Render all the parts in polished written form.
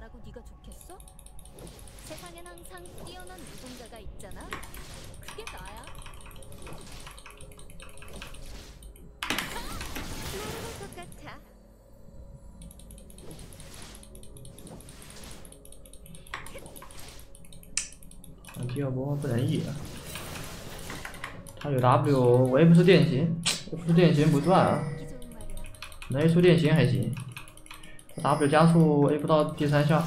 말하고 네가 좋겠어? 세상엔 항상 뛰어난 누군가가 있잖아. 그게 나야. 모를 것 같아. 第二波不能野，他有 W， 我也不出电刑，我出电刑不赚啊，能 A 出电刑还行，他 W 加速 A 不到第3下。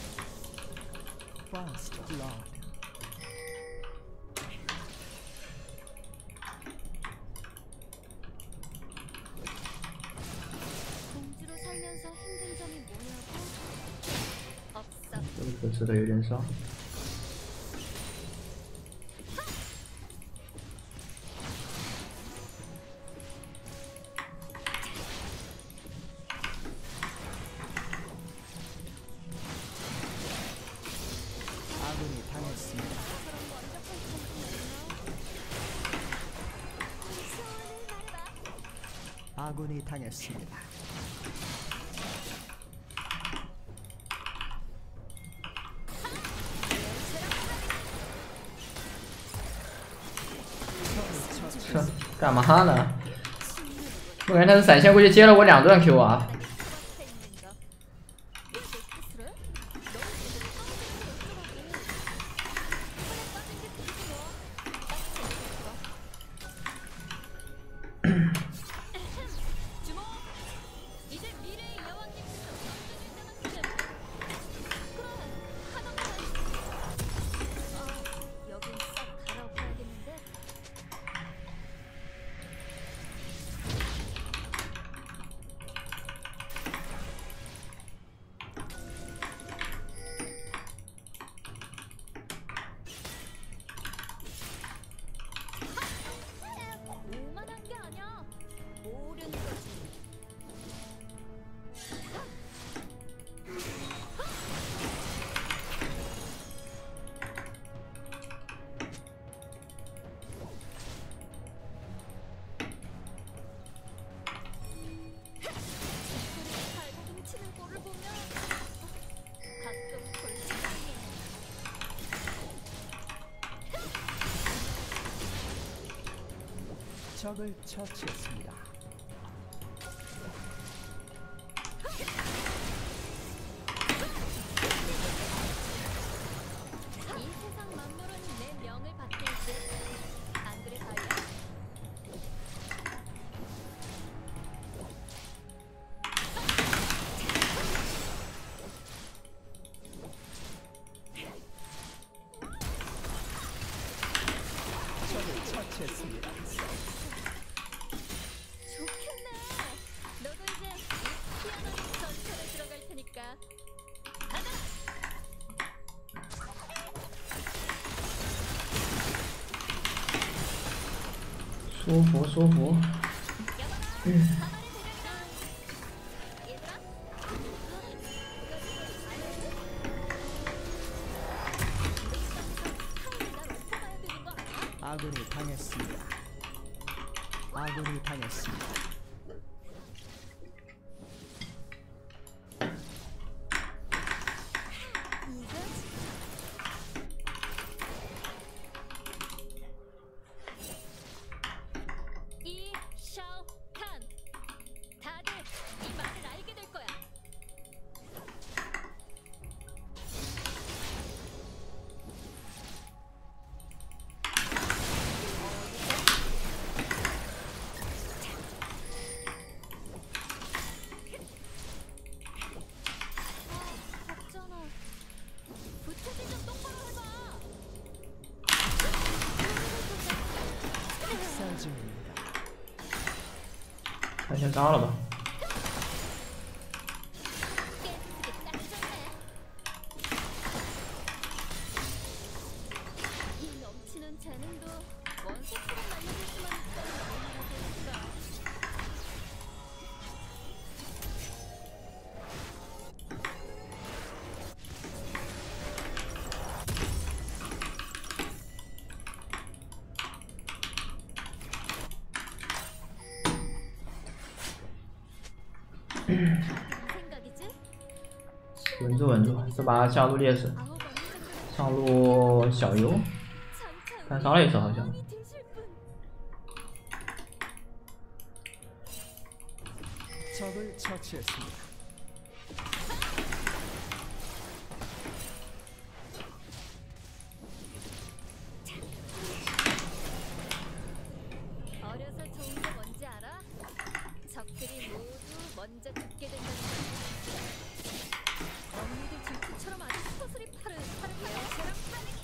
这个可吃的有点少。 아군이 당했습니다. 这干嘛呢？我感觉他是闪现过去接了我2段 Q 啊！ 적을 처치했습니다. 이 세상 만물은 내 명을 받고 있지. 안 그래, 바이야? 적을 처치했습니다. 좋겠네. 너도 이제 피아노 전철에 들어갈 테니까. 가자. 舒服舒服。 아군이 당했습니다. 아군이 당했습니다. 이샤오칸. 다들 이 말을 알게 될 거야. 덥잖아. 부채질 좀 똑바로 해봐. 학살 중입니다. 他先扎了吧。 깨지게 딱 좋네. 이 넘치는 재능도 원색으로 날려줄 수만 있다면 얼마나 좋을까. 무슨 생각이지? 稳住稳住，这把下路劣势，上路小优，但杀了一手好像。 적을 처치했습니다. 어려서 좋은 게 뭔지 알아? 적들이 모두 먼저 죽게 된다는 거야. 언니들 질투처럼 아주 서슬이 파릇파릇해요. 저랑 파릇이.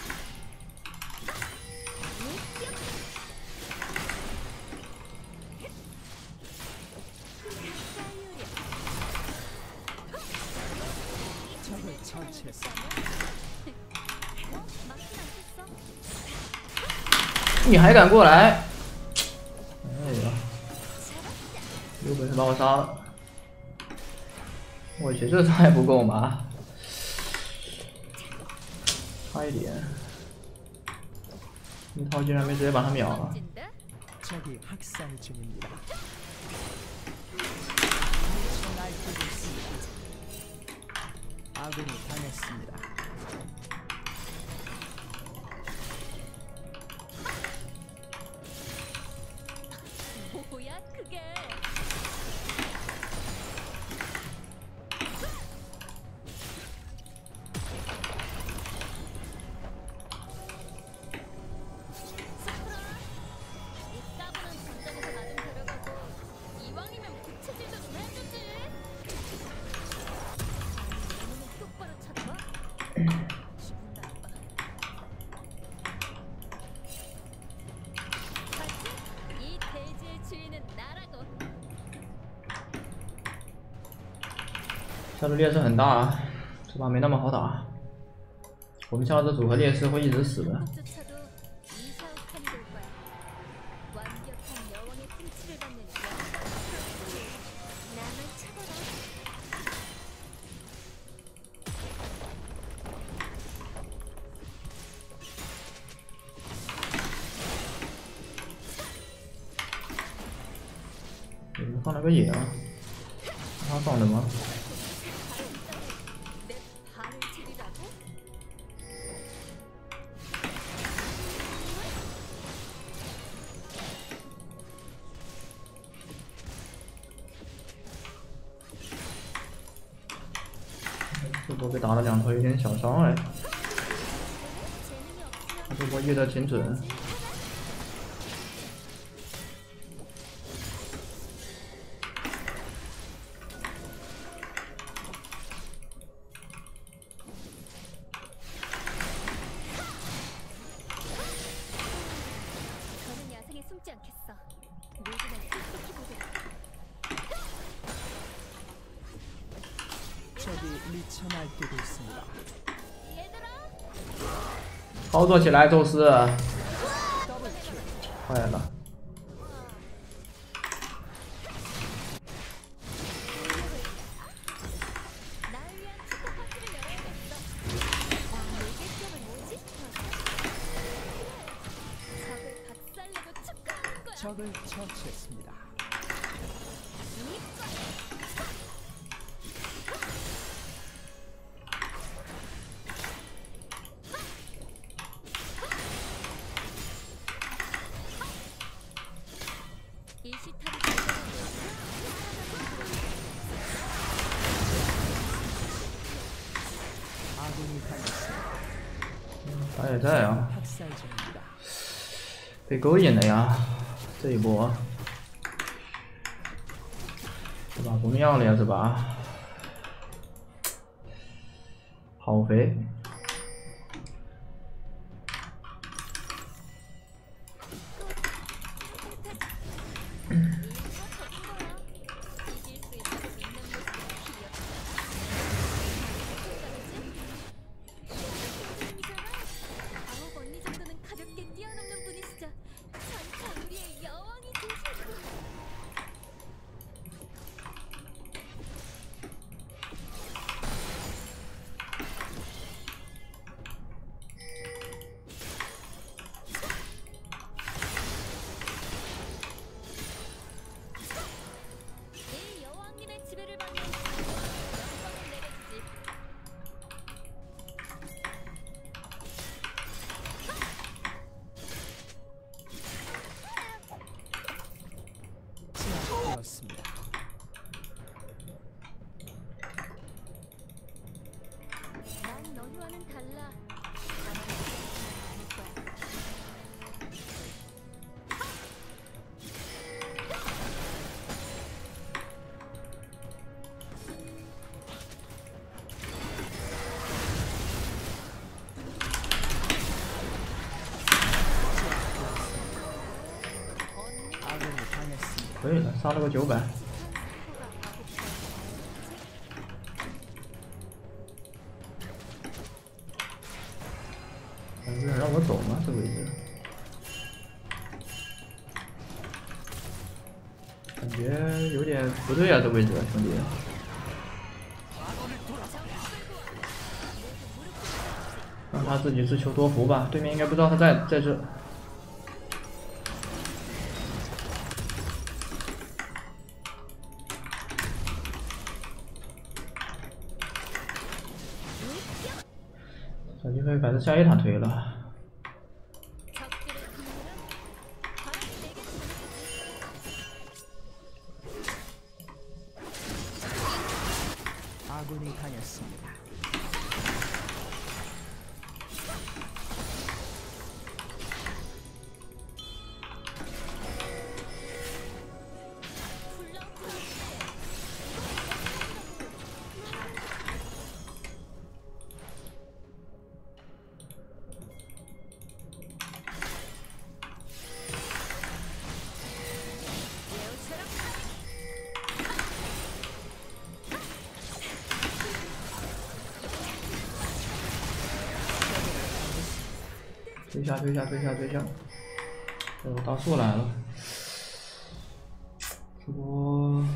적을 처치했습니다. 어? 막힌 않겠어? 你还敢过来？哎呀，有本事把我杀了！我去，这伤害不够吗？差一点，一套竟然没直接把他秒了。 멋진데? 적이 학살 중입니다. 날뛰고 있습니다. 아군이 당했습니다. 뭐야 그게? 이 까부는 전장에서 나 좀 데려가고 이왕이면 부채질도 좀 해주지. 아니 너는 똑바로 쳐다봐. 기분 나빠. 봤지? 이 대지의 주인은 나라고. 下路劣势很大啊，这把没那么好打。我们下路的组合劣势会一直死的。 조차도 이샤우칸이 될 거야. 완벽한 여왕의 통치를 받는 여왕. 나만 찾아라. 你们放了个野啊？他放的吗？ 내 발을 지리라고? 这波被打了2头，有点小伤哎。 재능이 없으면 他这波越的挺准。 저는 야생에 숨지 않겠어. 모두만 똑똑히 보세요. 적이 미쳐 날뛰고 있습니다. 얘들아, 操作起来，宙斯， 더블킬. 快了。 날 위한 축구 파티를 열어야겠어. 내게 점은 뭐지? 적을 박살내고 축하하는 거야. 적을 처치했습니다. 이 시타를 아군이 당했습니다. 他也在啊， 학살 중입니다. 被勾引了呀，这一波。这把不妙了呀，这把。好肥。 이길 수 있다고 믿는 모습이 귀엽다. 아홉 언니 정도는 가볍게 뛰어넘는 분이시자 전차 우리의 여왕이 되시고. 전화는 달라. 가만히 있지 않을 거야. 아군이 당했습니다. 可以了，杀了个900。有人让我走吗？这位置，感觉有点不对啊，这位置，兄弟。让他自己自求多福吧，对面应该不知道他在这。小机会把这下一塔推了。 적들의 군대는 바람이 내게 주는 아군이 당했습니다. 예우처럼 追下，追下，追下，追下！我大树来了，这波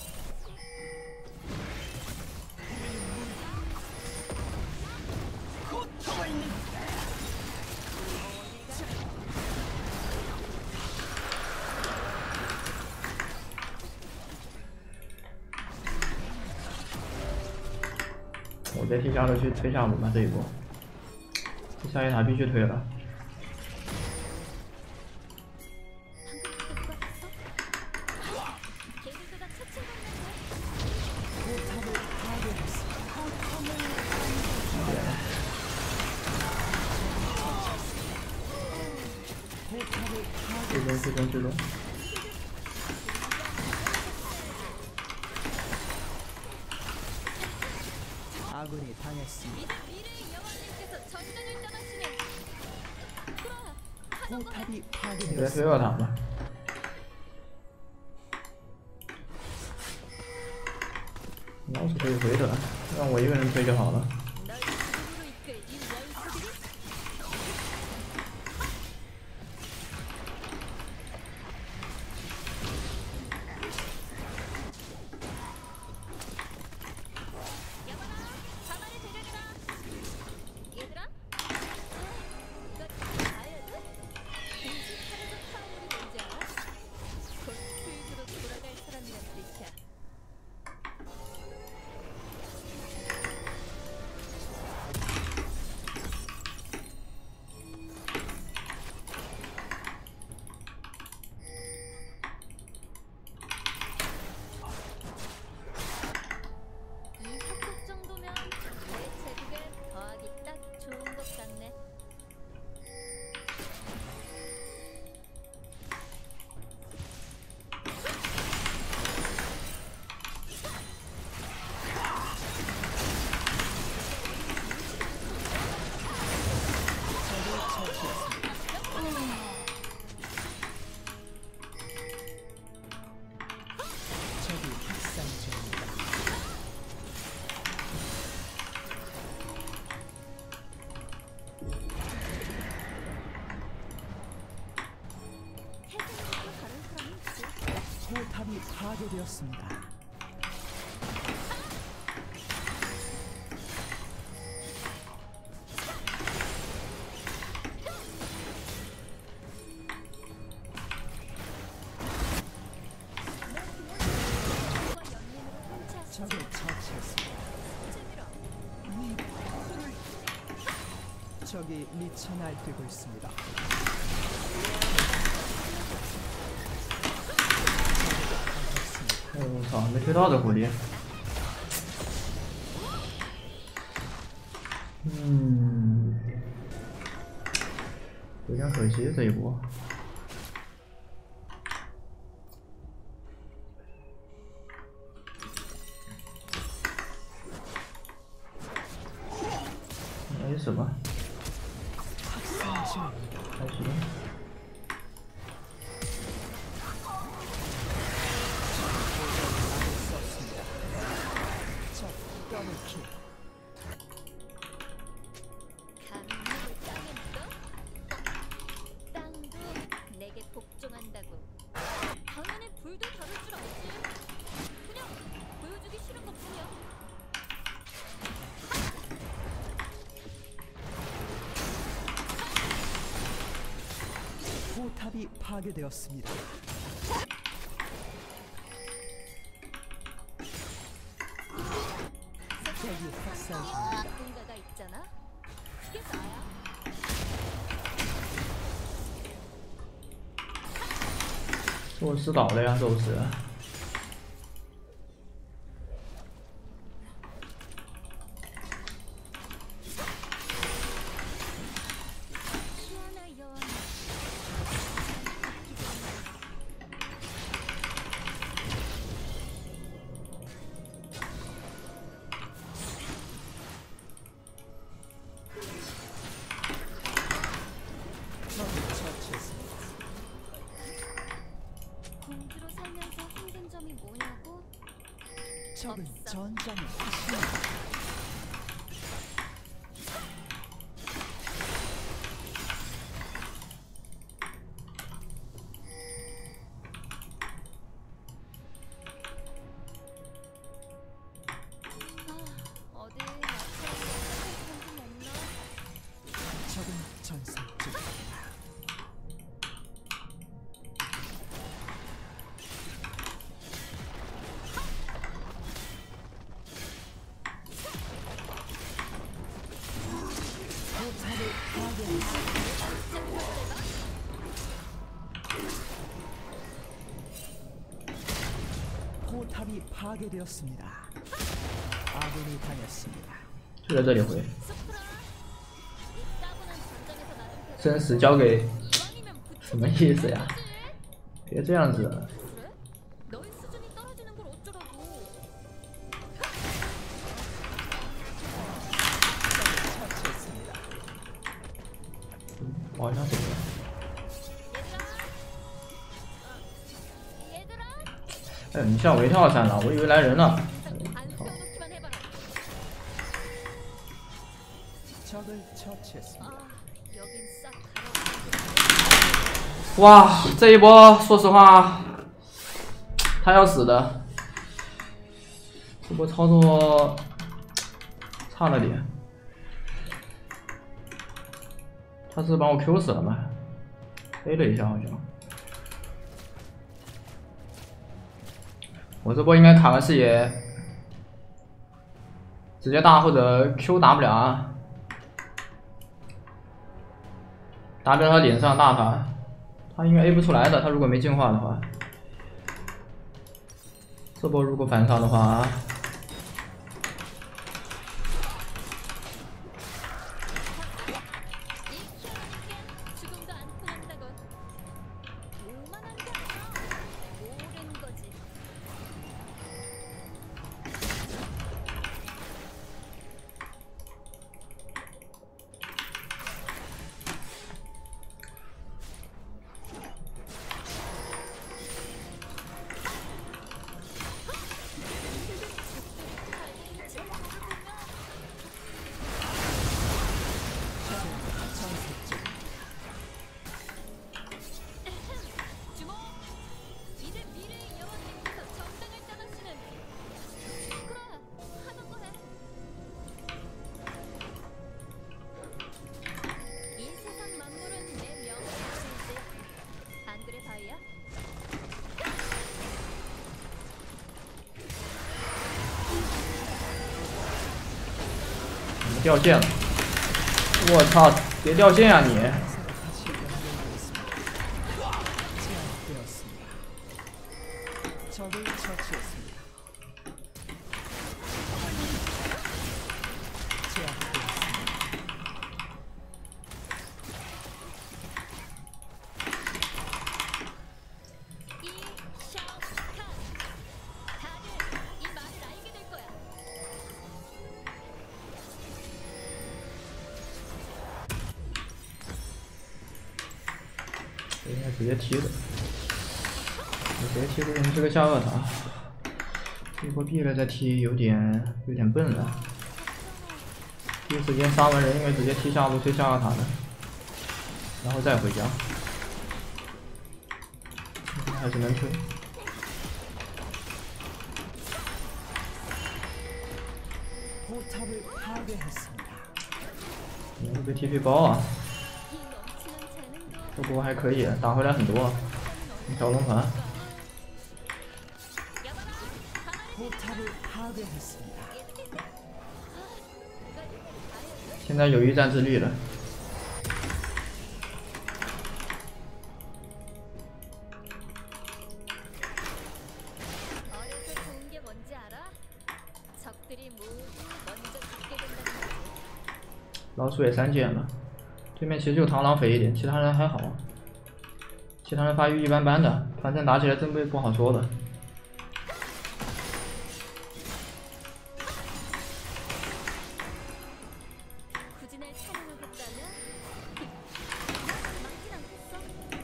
我再替下路去推项目吧，这一波，这下一塔必须推了。 개들보다 차츰 最终，最终。 아군이 당했습니다. 미래의 여왕님께서 전장을 떠나시네. 돌아와. 포탑이 直接推 파괴되었습니다. 二塔吧。老子可以回的，让我一个人推就好了。 널 지구로 이끌 이 원수들이 여봐라, 가만히 대장이다. 얘들아, 이거 봐야 돼? 공식하려는 파울이 뭔지 알아? 곧 수입으로 돌아갈 사람이란 뜻이야. 이 속도 정도면 내 체력에 더하기 딱 좋은 것 같네. 적이 학살 중입니다. 태생부터 다른 사람이 있지. 포탑이 파괴되었습니다. 이거 연민으로 통치하시지. 적을 처치했습니다. 재미로. 적이 미쳐 날뛰고 있습니다. 당했습니다. 哎我操，没推到这狐狸。 有点可惜这一波。没什么，还行。 감옥을 따겠어? 땅도 내게 복종한다고. 당연히 불도 다룰 줄 알지. 그냥 보여주기 싫은 것뿐이야. 포탑이 파괴되었습니다. 적이 학살 중입니다. 누군가가 있잖아. 그게 나야. 宙斯搞的呀，宙斯。 시원한 여왕. 적을 처치했습니다. 공주로 살면서 힘든 점이 뭐냐고? 적은 없어. 전장에 있습니다. 아, 어디 나처럼 공주 없나? 적은 전설 중입니다. 포탑을 파괴했습니다. 포탑이 파괴되었습니다. 아군이 당했습니다. 就在这里回， 스프라. 이 따분한 전장에서 나좀 데려가. 生死交给 이왕이면 부추 什么意思呀？ 해야지. 别这样子， 그래? 너희 수준이 떨어지는 걸 어쩌라고? 처치했습니다. 我好像走了。 얘들아, 얘들아, 哎，你吓我一跳，三郎，我以为来人了。 항상 안 세워놓기만 해봐라. 적을 처치했습니다. 아, 여긴 싹 가라. 哇，这一波说实话，他要死的，这波操作差了点。他是把我 Q 死了吗？飞了一下好像。我这波应该卡个视野，直接大或者 Q 打不了啊，打不了他脸上大他。 他应该 A 不出来的，他如果没进化的话，这波如果反杀的话， 죽음도 안 통한다건. 오만한 게 아니라 모른 거지. 주목! 이제 미래의 여왕님께서 정당을 떠나시는. 그래, 하던 거 해. 이 세상 만물은 내 명의 것이지. 안 그래, 바이야? 怎么掉线了？我操！别掉线啊你！ 다시 연결되었습니다. 제압되었습니다. 적을 처치했습니다. 제압되었습니다. 这应该直接踢的，你直接踢过你这个下颚塔，一波币了再踢有点笨了。第一时间杀完人应该直接踢下路推下颚塔的，然后再回家，还是能推。 포탑을 파괴했습니다. 你会被 TP 包啊！ 이 넘치는 재능도 这波还可以，打回来很多。小龙团， 포탑을 파괴했습니다. 现在有一战之力了。 어려서 좋은 게 뭔지 알아? 적들이 모두 먼저 죽게 된다는 거지. 老鼠也3件了，对面其实就螳螂肥一点，其他人还好。其他人发育一般般的，团战打起来真不好说的。 굳이 날 찬양하겠다면 막진 않겠어.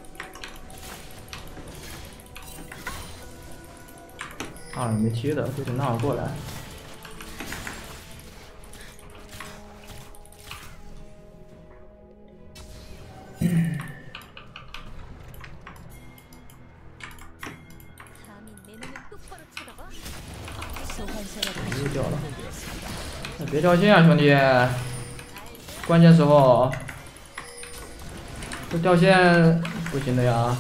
二没踢的，就等纳尔过来。 감히 내 눈을 똑바로 쳐다봐. 소환사가 又掉了，那别掉线啊，兄弟！关键时候不掉线不行的呀。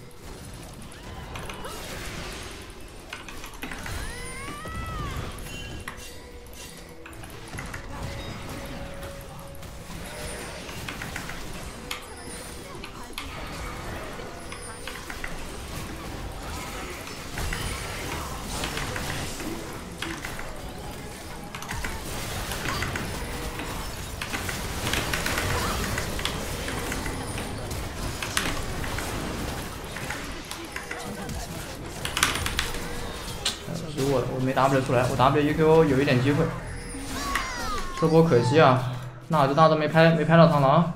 失误了，我没 W 出来，我 W EQ 有一点机会，这波可惜啊，纳着没拍到螳螂，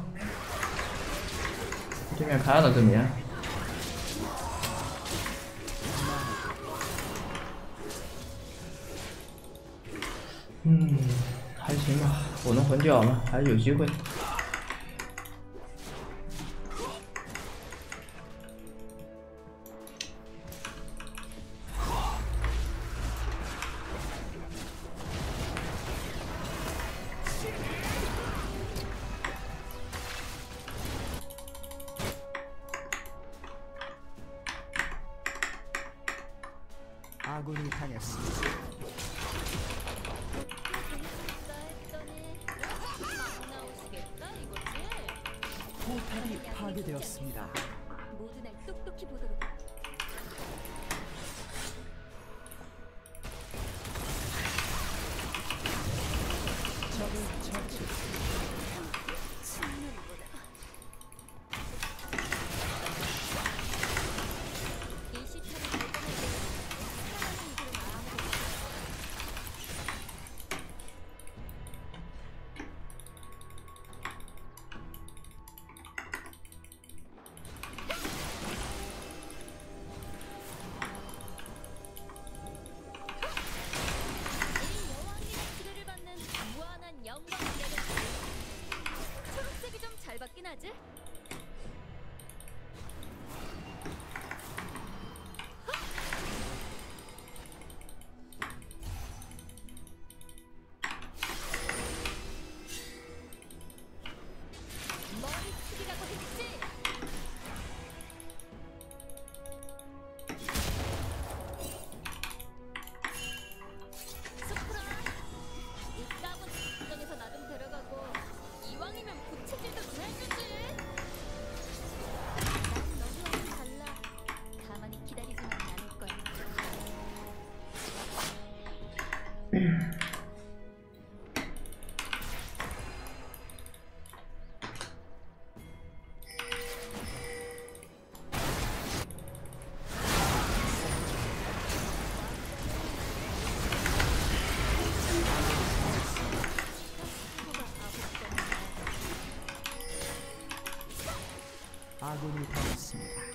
对面拍了这边。还行吧，我能魂掉了，还是有机会。 아군이 당했습니다. 나오시겠다 이거지? 포탑이 파괴되었습니다. 모두 날 똑똑히 보도록. 적을 처치했습니다. 이 시차를 발견할 때 사랑하는 이들은 아무도 이 여왕님의 지뢰를 받는 무한한 영광을 내렸지. 초록색이 좀 잘 받긴 하지? 머리 크기가 더 있지? 스프라 이 까본 직장에서 나 좀 데려가고 이왕이면 부채질도 좀 해주지. 난 너희와는 달라. 가만히 기다리지만 않을 거야. 아군이 당했습니다.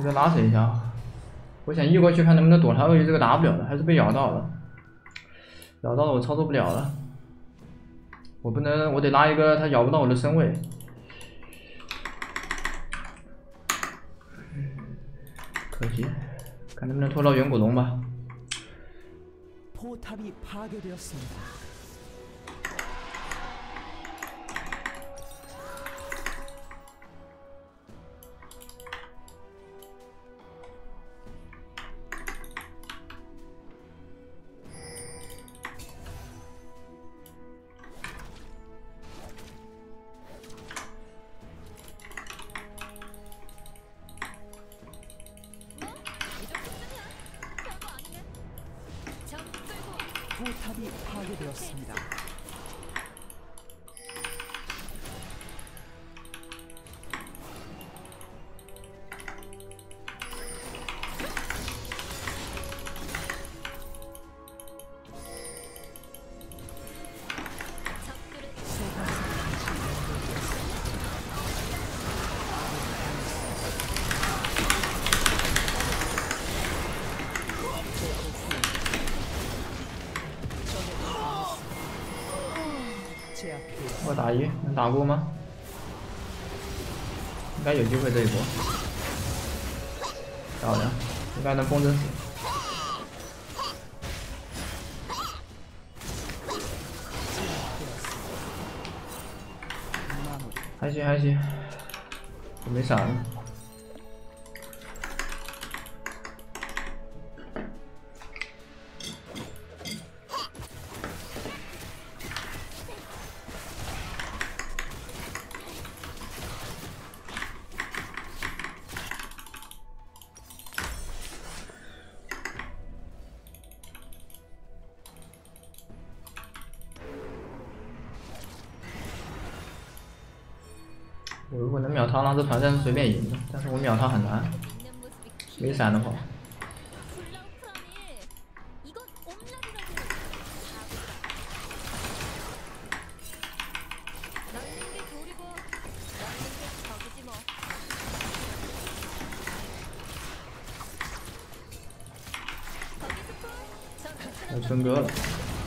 再拉扯一下。我想移过去看能不能躲他鳄鱼，这个打不了了，还是被咬到了。咬到了我操作不了了，我不能，我得拉一个他咬不到我的身位。可惜，看能不能拖到远古龙吧。 포탑이 파괴되었습니다. 포탑이 파괴되었습니다. 제압되었습니다. 我打一，能打过吗？应该有机会这一波。漂亮，应该能风筝死。还行还行，我没闪。 我如果能秒他，那这团战是随便赢的，但是我秒他很难，没闪的话。 要春哥了。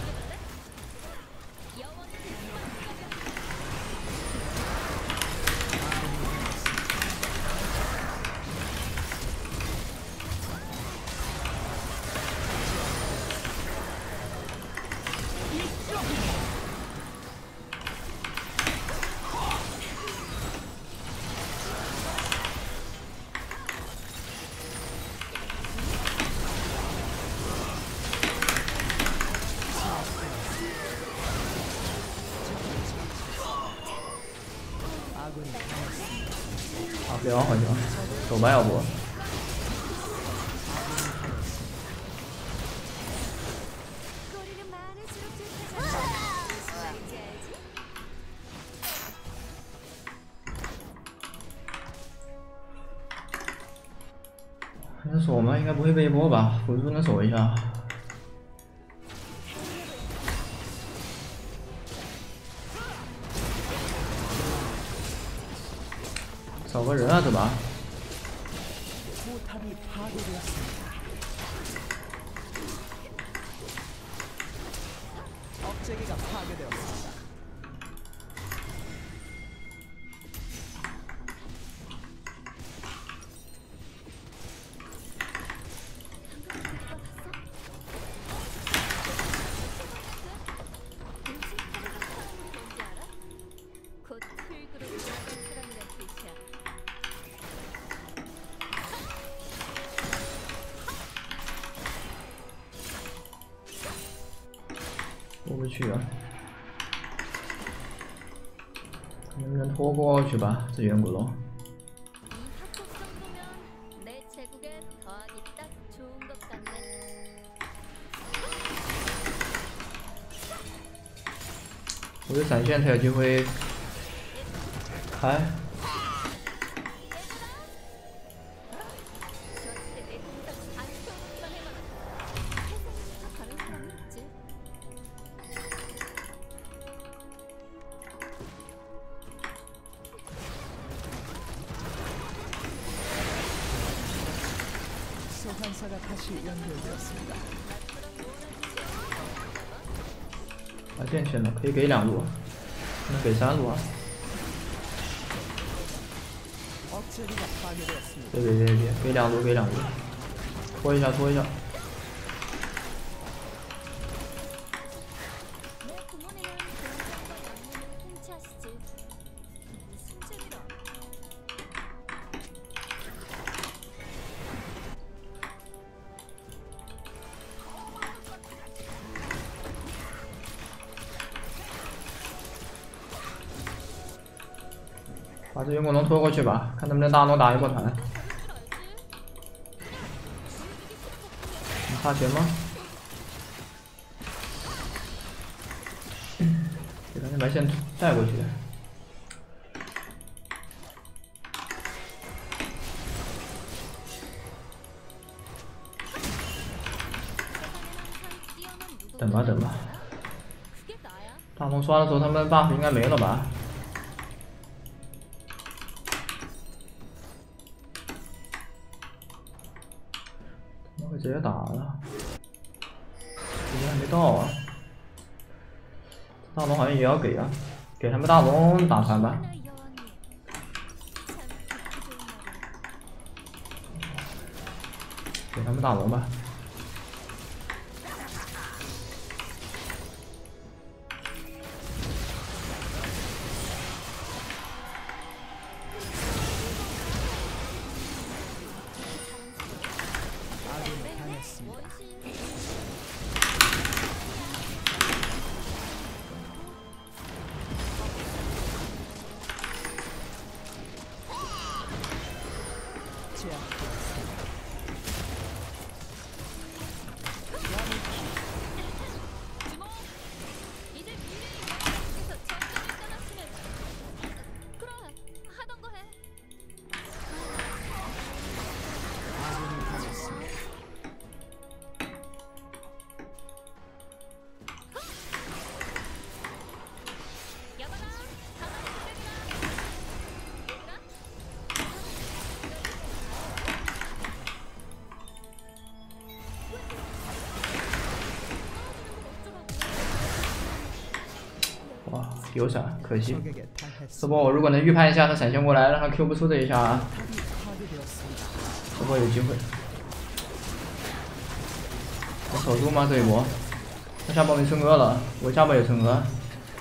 啊，别往回去了，走吧，要不。能锁吗？应该不会被一波吧？辅助能锁一下。 找个人啊，这把。 포탑이 파괴되었습니다. 억제기가 파괴되었습니다. 过不去啊，能不能拖过去吧？这远古龙。 我有闪现才有机会开。 다시 연결되었습니다. 把电圈了，可以给2路，能给3路啊？ 억제기가 파괴되었습니다. 别，给2路，给2路，拖一下，拖一下。 내 부모님은 공장과 양문을 통치하시지. 무슨 재미라? 把这云滚龙拖过去吧，看能不能大龙打一波团。 그럴 줄 알지? 你差钱吗？给他先把线带过去。 等吧，等吧。 그게 나야. 大龙刷的时候，他们 buff 应该没了吧？他们会直接打了，时间还没到啊。大龙好像也要给啊，给他们大龙打团吧。 하나의 여왕이 참 듣기 좋은 말이야. 给他们大龙吧。 아군이 당했습니다. 원신 제압되었습니다. 주모. 이제 미래의 여왕께서 전장을 떠났으면 그래 하던 거 해. 아군이 당했습니다. 야마나 가만히 기다리라. 얘들아. 어쩌라고. 哇，有闪，可惜。 적에게 당했습니다. 这波我如果能预判一下他闪现过来，让他 Q 不出这一下， 탑이 파괴되었습니다. 这波有机会。我守住吗？这一波？他下波没春哥了，我下波有春哥。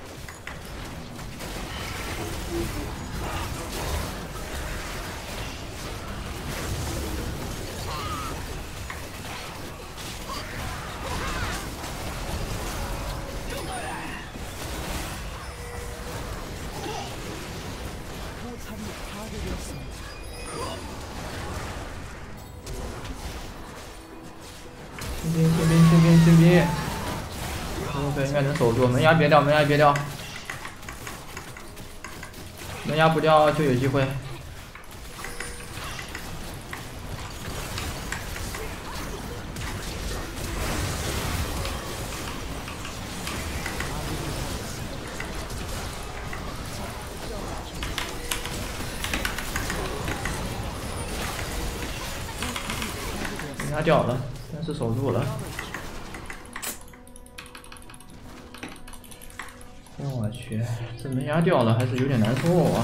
포탑이 파괴되었습니다. 清兵！OK， 应该能守住，门牙别掉，门牙别掉，门牙不掉就有机会。门牙掉了，但是守住了。 我去，这门牙掉了还是有点难受啊！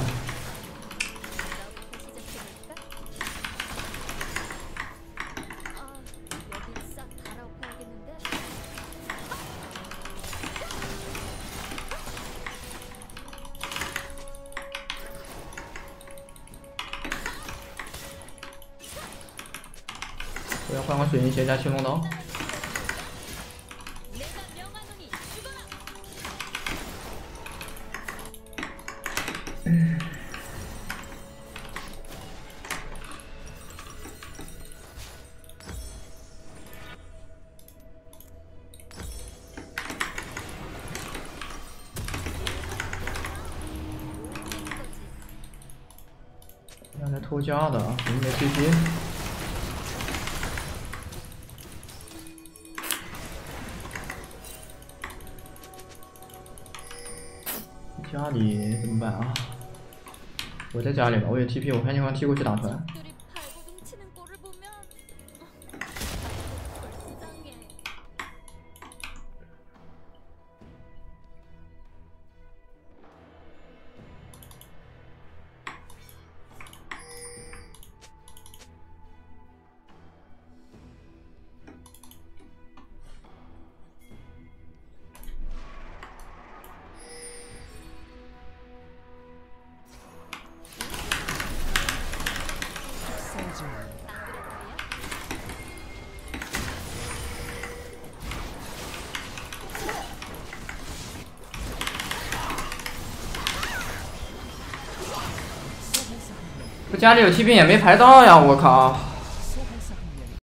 여기 싹 갈아엎어야겠는데? 我要换个水银鞋加青龙刀。 내가 명하노니 죽어라! 让他偷家的啊，没 CP。家里怎么办啊？我在家里吧，我有 TP，我看情况踢过去打团。 적들이 발버둥치는 꼴을 보면 这家里有骑兵也没排到呀，我靠！